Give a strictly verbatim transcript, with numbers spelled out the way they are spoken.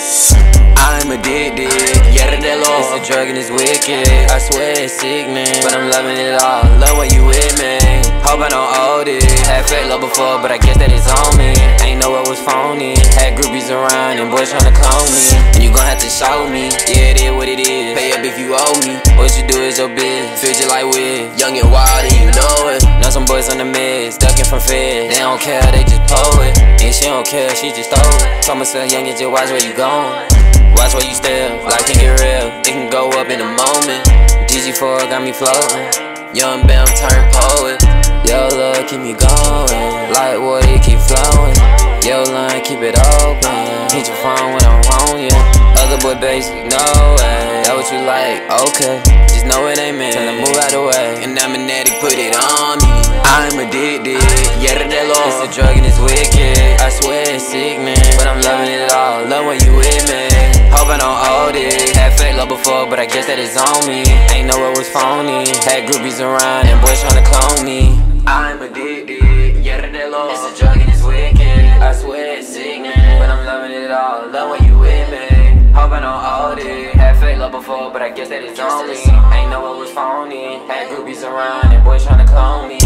I'm addicted, yeah, to that law. It's a drug and it's wicked. I swear it's sickening, but I'm loving it all. Love when you with me. Hope I don't owe this. Had fake love before, but I guess that it's on me. Ain't know it was phony. Had groupies around and boys tryna clone me. And you gon' have to show me. Yeah, it is what it is. Pay up if you owe me. What you do is your biz. Feel just like with young and wild and you know it. Know some boys on the meds, ducking from feds. They don't care, they just poet. And she don't care, she just throw it. Told myself, young, just watch where you going. Watch where you step, life can get real. It can go up in a moment. D G four got me floating. Young Bam turn poet. Yo love keep me going. Like water it keep flowing. Yo line keep it open. Hit your phone when I'm on ya. Other boy basic, no way. That what you like, okay. Just know it ain't me. Tell them move out the way. And I'm an addict, put it on me. I'm addicted, yeah, to that law. It's a drug and it's wicked. I swear it's sickening, but I'm loving it all. Love when you with me. Hope I don't owe this. Had fake love before, but I guess that it's on me. Ain't know it was phony. Had groupies around and boys tryna clone me. I'm addicted, yeah, to that law. It's a drug and it's wicked. I swear it's sickening, but I'm loving it all. Love when you with me. Hope I don't owe this. Had fake love before, but I guess that it's on me. Ain't know it was phony. Had groupies around and boys tryna clone me.